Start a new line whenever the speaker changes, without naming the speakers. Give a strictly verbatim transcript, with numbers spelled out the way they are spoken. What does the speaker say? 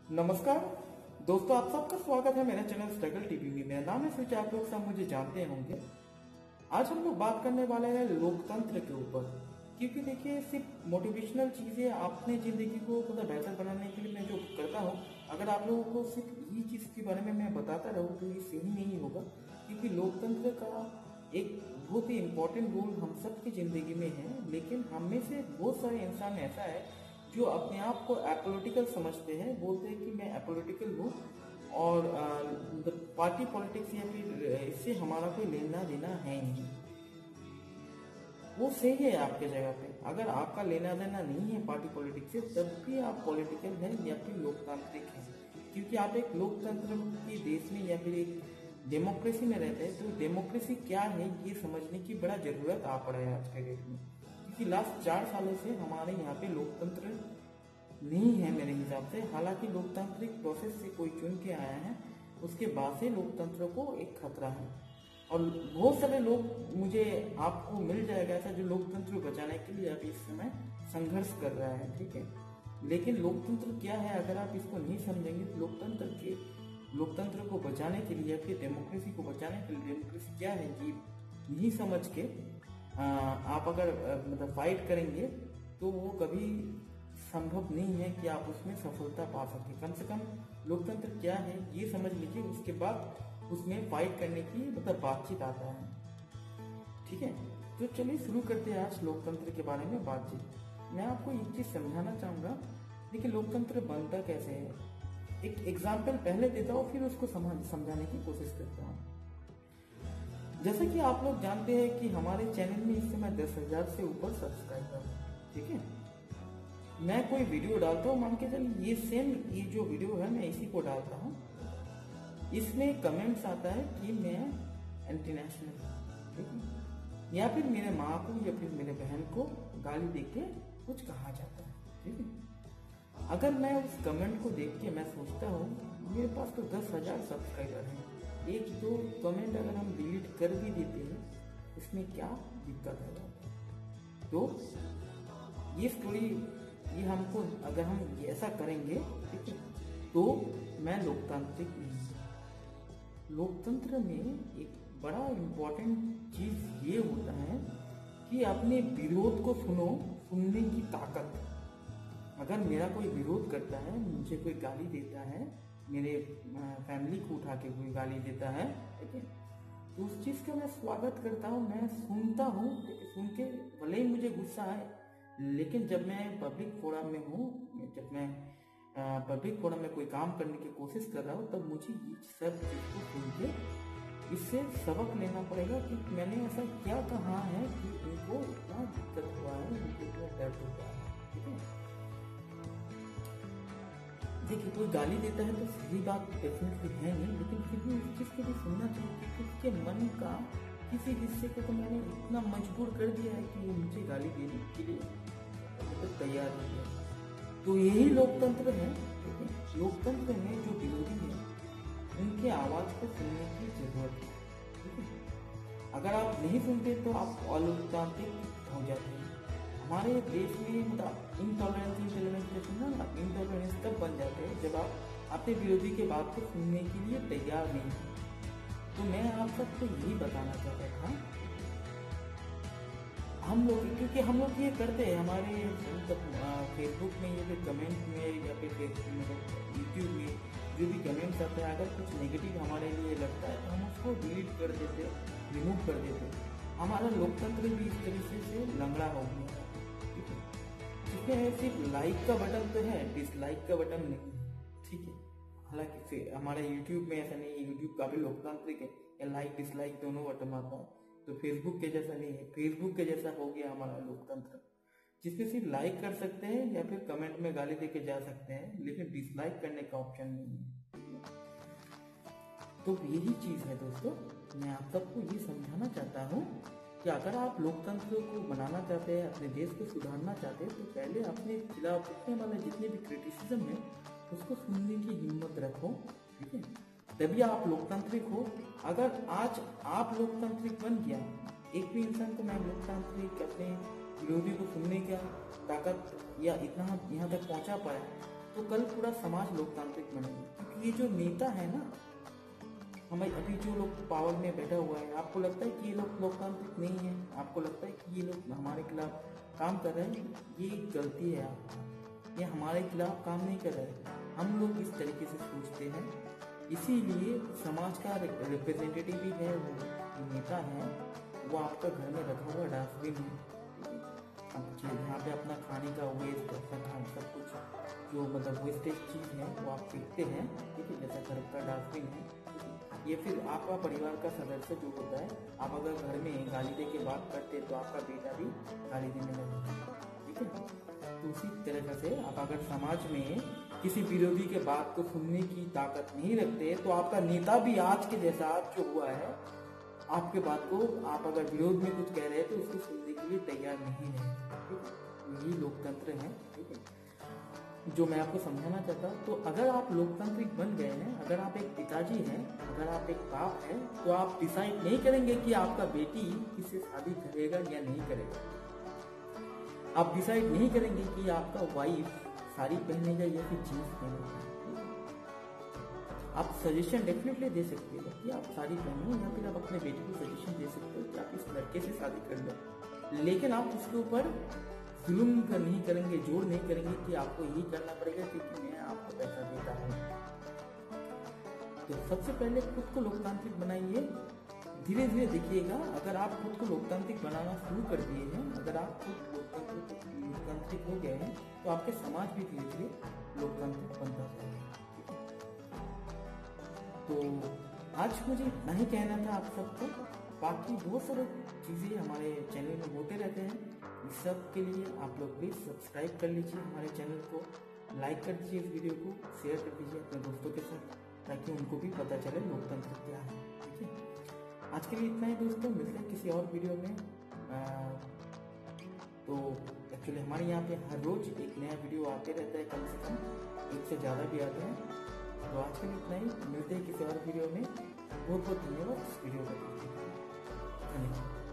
नमस्कार दोस्तों, आप सबका स्वागत है मेरे चैनल स्ट्रगल टीवी में। मेरा नाम है स्विच, आप लोग सब मुझे जानते होंगे। आज हम लोग बात करने वाले हैं लोकतंत्र के ऊपर, क्योंकि देखिए सिर्फ मोटिवेशनल चीजें अपने जिंदगी को मतलब बेहतर बनाने के लिए मैं जो करता हूँ, अगर आप लोगों को सिर्फ यही चीज के बारे में मैं बताता रहूँ तो ये सही नहीं होगा। क्योंकि लोकतंत्र का एक बहुत ही इम्पोर्टेंट रोल हम सबकी जिंदगी में है, लेकिन हम में से बहुत सारे इंसान ऐसा है जो अपने आप को एपोलिटिकल समझते हैं, बोलते हैं कि मैं एपोलिटिकल हूँ और पार्टी पॉलिटिक्स या फिर इससे हमारा कोई लेना देना है नहीं। वो सही है आपके जगह पे, अगर आपका लेना देना नहीं है पार्टी पॉलिटिक्स से तब भी आप पॉलिटिकल हैं या फिर लोकतांत्रिक हैं, क्योंकि आप एक लोकतंत्र के देश में या फिर एक डेमोक्रेसी में रहते हैं। तो डेमोक्रेसी क्या है ये समझने की बड़ा जरूरत आ पड़ा है आज के डेट में, क्योंकि लास्ट चार सालों से हमारे यहाँ पे लोकतंत्र नहीं है मेरे हिसाब से। हालांकि लोकतांत्रिक प्रोसेस से कोई चुन के आया है, उसके बाद से लोकतंत्र को एक खतरा है। और बहुत सारे लोग मुझे आपको मिल जाएगा ऐसा जो लोकतंत्र को बचाने के लिए अभी इस समय संघर्ष कर रहा है, ठीक है। लेकिन लोकतंत्र क्या है अगर आप इसको नहीं समझेंगे तो लोकतंत्र के लोकतंत्र को बचाने के लिए या फिर डेमोक्रेसी को बचाने के लिए डेमोक्रेसी क्या है ये नहीं समझ के आ, आप अगर मतलब फाइट करेंगे तो वो कभी संभव नहीं है कि आप उसमें सफलता पा सके। कम से कम लोकतंत्र क्या है ये समझ लीजिए, उसके बाद उसमें फाइट करने की मतलब बातचीत आता है, ठीक है। तो चलिए शुरू करते हैं आज लोकतंत्र के बारे में बातचीत। मैं आपको एक चीज समझाना चाहूंगा, देखिए लोकतंत्र बनता कैसे है। एक एग्जाम्पल पहले देता हूँ फिर उसको समझाने की कोशिश करता हूँ। जैसे कि आप लोग जानते हैं कि हमारे चैनल में इस समय दस हजार से ऊपर सब्सक्राइबर है, ठीक है। मैं कोई वीडियो डालता हूँ, मान के चलिए ये सेम ये जो वीडियो है मैं इसी को डालता हूँ, इसमें कमेंट्स आता है कि मैं एंटी नेशनल, ठीक है, या फिर मेरे माँ को या फिर मेरे बहन को गाली देके कुछ कहा जाता है, ठीक है। अगर मैं उस कमेंट को देख के मैं सोचता हूँ मेरे पास तो दस हजार सब्सक्राइबर हैं, एक दो कमेंट अगर हम डिलीट कर भी देते हैं इसमें क्या दिक्कत है। तो ये स्टोरी ये हमको अगर हम ऐसा करेंगे, ठीक है, तो मैं लोकतांत्रिक नहीं। लोकतंत्र में एक बड़ा इम्पोर्टेंट चीज ये होता है कि अपने विरोध को सुनो, सुनने की ताकत। अगर मेरा कोई विरोध करता है, मुझे कोई गाली देता है, मेरे फैमिली को उठा के कोई गाली देता है, ठीक है, तो उस चीज का मैं स्वागत करता हूँ, मैं सुनता हूँ, सुन के भले ही मुझे गुस्सा आए, लेकिन जब मैं पब्लिक फोरम में हूँ, जब मैं पब्लिक फोरम में कोई काम करने की कोशिश कर रहा हूँ, तब मुझे ये सब चीज को सुन के इससे सबक लेना पड़ेगा कि मैंने ऐसा क्या कहा है कि उनको इतना दिक्कत हुआ है, उनको इतना दर्द हुआ है, ठीक है। देखिए कोई गाली देता है तो सही बात डेफिनेटली है नहीं, लेकिन फिर भी उस चीज को भी सुनना चाहिए कि उसके मन का किसी हिस्से को तो मैंने इतना मजबूर कर दिया है कि वो मुझे गाली देने के लिए तो तैयार हो गया। तो यही लोकतंत्र है, ठीक है। लोकतंत्र में जो विरोधी है उनके आवाज को सुनने की जरूरत है, ठीक है। अगर आप नहीं सुनते तो आप अलोकतांत्रिक हो जाते हैं। हमारे देश में मतलब इंटॉलरेंस इंटॉलरेंस ना इंटॉलरेंस तब बन जाते हैं जब आप अपने विरोधी के बात को सुनने के लिए तैयार नहीं हैं। तो मैं आप सबको यही बताना चाहता था, हम लोग क्योंकि हम लोग ये करते हैं हमारे फेसबुक में या फिर कमेंट में या फिर यूट्यूब में जो भी कमेंट्स आते हैं, अगर कुछ नेगेटिव हमारे लिए लगता है तो हम उसको डिलीट कर देते, रिमूव कर देते। हमारा लोकतंत्र भी इस तरीके से लंगड़ा हो गया, ठीक है। इसमें सिर्फ लाइक का बटन तो है, डिसलाइक का बटन नहीं, ठीक है। हालांकि हमारे यूट्यूब में ऐसा नहीं है, यूट्यूब काफी लोकतांत्रिक है, या लाइक डिसलाइक दोनों बटन आता है। तो फेसबुक के जैसा नहीं है, फेसबुक के जैसा हो गया हमारा लोकतंत्र, जिसमें सिर्फ लाइक कर सकते हैं या फिर कमेंट में गाली देके जा सकते हैं, लेकिन डिसलाइक करने का ऑप्शन नहीं है। तो यही चीज है दोस्तों, मैं आप सबको ये समझाना चाहता हूँ कि अगर आप लोकतंत्र को बनाना चाहते हैं, अपने देश को सुधारना चाहते हैं, तो पहले अपने खिलाफ उठने वाले जितने भी क्रिटिसिज्म है उसको सुनने की हिम्मत रखो, ठीक है, तभी आप लोकतांत्रिक हो। अगर आज आप लोकतांत्रिक बन गया, एक भी इंसान को मैं लोकतांत्रिक अपने विरोधी को सुनने का ताकत या इतना यहाँ तक पहुंचा पाया, तो कल पूरा समाज लोकतांत्रिक बनेगा। क्योंकि ये जो नेता है ना, हमें अभी जो लोग पावर में बैठा हुआ है, आपको लगता है कि ये लोग लोकतांत्रिक नहीं है? आपको लगता है कि ये लोग हमारे खिलाफ काम कर रहे हैं? ये गलती है आपका। ये हमारे खिलाफ काम नहीं कर रहे हैं। हम लोग इस तरीके से सोचते हैं, इसीलिए समाज का रिप्रेजेंटेटिव भी है, वो नेता है, वो आपका घर में रखा हुआ डस्टबिन है। अब यहाँ पे अपना खाने का वेस्ट, अपना खाना सब कुछ जो मतलब वेस्टेज चीज़ है वो आप फेंकते हैं, ठीक है, जैसा घर का डस्टबिन है। ये फिर आपका परिवार का सदस्य जो होता है, आप अगर घर में गाली दे के बात करते तो आपका बेटा भी गाली देने लगेगा, ठीक है। तो उसी तरह से आप अगर समाज में किसी विरोधी के बात को सुनने की ताकत नहीं रखते, तो आपका नेता भी आज के जैसा आज जो हुआ है, आपके बात को आप अगर विरोध में कुछ कह रहे हैं तो उसको सुनने के लिए तैयार नहीं है, ठीक है। यही लोकतंत्र है, ठीक है, जो मैं आपको समझाना चाहता हूँ। तो अगर आप लोकतांत्रिक बन गए हैं, अगर आप एक पिताजी हैं, अगर आप एक बाप हैं, तो आप डिसाइड नहीं करेंगे कि आपका बेटी किससे शादी करेगा या नहीं करेगा। आप डिसाइड नहीं करेंगे कि आपका वाइफ साड़ी पहनेगा या फिर जीन्स पहनेगा। आप सजेशन डेफिनेटली दे सकते हो कि आप साड़ी पहनो, या फिर आप अपने बेटे को सजेशन दे सकते हो कि आप इस लड़के से शादी कर लो, लेकिन आप उसके ऊपर जुल्म का नहीं करेंगे, जोर नहीं करेंगे कि आपको यही करना पड़ेगा क्योंकि मैं आपको पैसा देता हूँ। तो सबसे पहले खुद को लोकतांत्रिक बनाइए, धीरे धीरे देखिएगा। अगर आप खुद को लोकतांत्रिक बनाना शुरू कर दिए हैं, अगर आप खुद लोकतांत्रिक लोकतांत्रिक हो गए हैं, तो आपके समाज भी धीरे धीरे लोकतांत्रिक बनता जाएगा। तो आज मुझे इतना ही कहना था आप सबको। बाकी बहुत सारे चीज़ें हमारे चैनल में होते रहते हैं, इस सब के लिए आप लोग प्लीज़ सब्सक्राइब कर लीजिए हमारे चैनल को, लाइक कर दीजिए इस वीडियो को, शेयर कर दीजिए अपने दोस्तों के साथ, ताकि उनको भी पता चले लोकतंत्र क्या है, ठीक है। आज के लिए इतना ही दोस्तों, मिलते हैं किसी और वीडियो में। आ, तो एक्चुअली हमारे यहाँ पे हर रोज एक नया वीडियो आते रहता है, कम से कम एक से ज़्यादा भी आते हैं। तो आज के लिए इतना ही, मिलते हैं किसी और वीडियो में। बहुत बहुत धन्यवाद इस वीडियो को देखने के लिए। धन्यवाद।